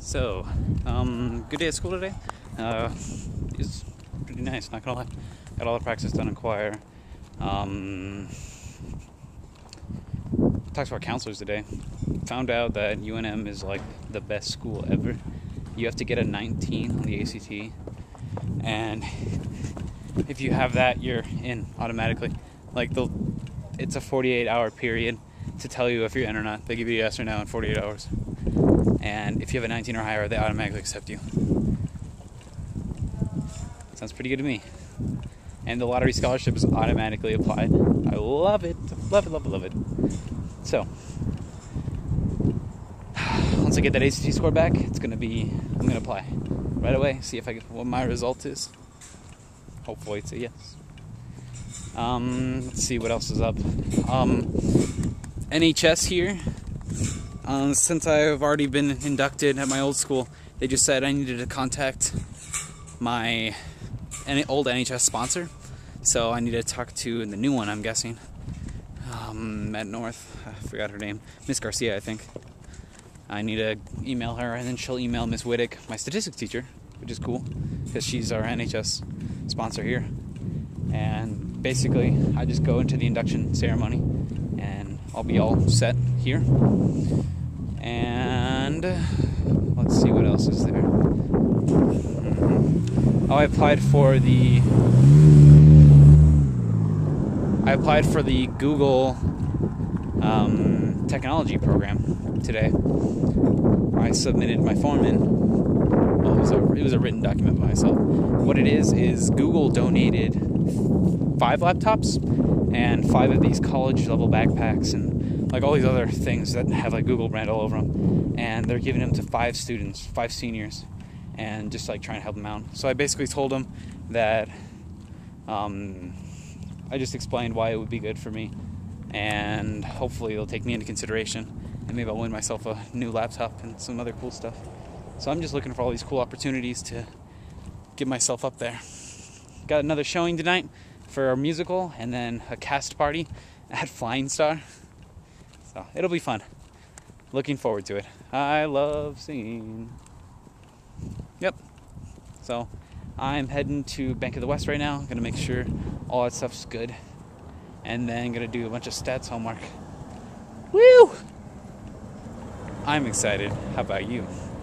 So, good day at school today. It's pretty nice, not gonna lie. Got all the practice done in choir. Talked to our counselors today. Found out that UNM is like the best school ever. You have to get a 19 on the ACT, and if you have that, you're in automatically. Like it's a 48-hour period to tell you if you're in or not. They give you a yes or no in 48 hours. And if you have a 19 or higher, they automatically accept you. Sounds pretty good to me. And the lottery scholarship is automatically applied. I love it. Love it, love it, love it. So, once I get that ACT score back, I'm going to apply right away, see if I get what my result is. Hopefully it's a yes. Let's see what else is up. NHS here. Since I've already been inducted at my old school, they just said I needed to contact my old NHS sponsor. So I need to talk to the new one, I'm guessing. At North, I forgot her name. Miss Garcia, I think. I need to email her, and then she'll email Miss Whittick, my statistics teacher, which is cool, because she's our NHS sponsor here. And basically, I just go into the induction ceremony, and I'll be all set here. And let's see what else is there. Oh, I applied for the Google technology program today. I submitted my form in. Well, it was a written document by myself. What it is Google donated 5 laptops and 5 of these college-level backpacks and like all these other things that have like Google brand all over them, and they're giving them to 5 students, 5 seniors, and just like trying to help them out. So I basically told them that I just explained why it would be good for me, and hopefully they'll take me into consideration, and maybe I'll win myself a new laptop and some other cool stuff. So I'm just looking for all these cool opportunities to get myself up there. Got another showing tonight for our musical, and then a cast party at Flying Star. So it'll be fun. Looking forward to it. I love singing. Yep. So I'm heading to Bank of the West right now. Gonna make sure all that stuff's good, and then gonna do a bunch of stats homework. Woo! I'm excited. How about you?